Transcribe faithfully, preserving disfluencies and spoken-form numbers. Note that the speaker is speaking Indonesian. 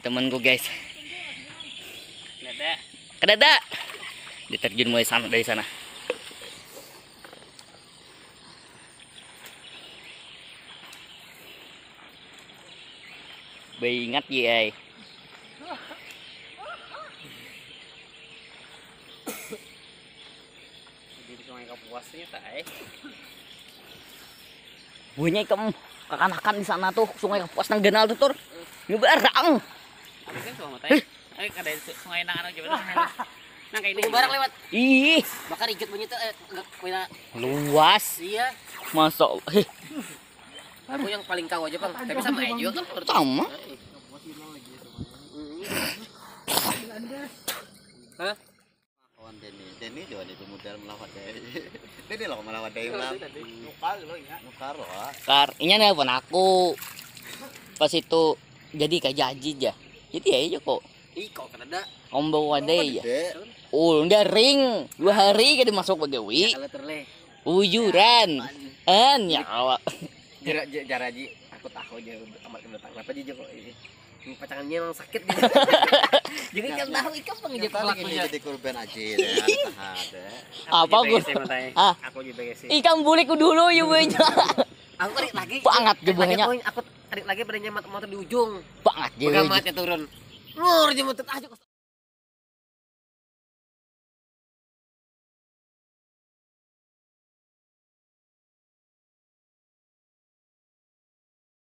temanku guys. Dada. Kedada. Diterjun mulai sana dari sana. Ingat ya. Di Sungai Kapuasnya tak eh. Bunyi kem kekanakan di sana tuh Sungai Kapuas nang genal tuh tur. Nyebarang. Apa kan sama teh? Eh ada sungai nang anu coba nang kayak ini barang lewat. Ih, Bakar ikut bunyi tuh eh enggak punya luas. iya. Masya Allah. Heh, Aku yang paling kau aja, Bang. Tapi sama aja juga kan. sama. Hah? Kawan Denny, Denny juga itu model melawan Denny. Denny loh melawan Denny lah. Nukar lo ya. Nukar loh. Kar, ini nelfon aku. Pas itu jadi kayak janji ya. Jadi ya aja kok. Ih, kok kada. Om bawa deh ya. Dek, Oh, udah ring. Dua hari kita masuk pegawai. Kalau terleh. Ujuran. An ya awak. Jarak jarak ji, aku tahu aja amat kedatang. Kenapa aja kok ini? Pacangannya emang sakit gitu. Jadi kan tahu ikan pengejar kita lagi pelakunya. jadi korban aja deh. Tahan deh. Apa gua? Ah. Aku juga sih. Ikan buliku dulu ya banyak. Aku tarik lagi. Banget Tarik lagi, banyak. poin. Aku tarik lagi pada nyamat motor di ujung. Banget Pegang matnya turun. Nur aja motor aja kok.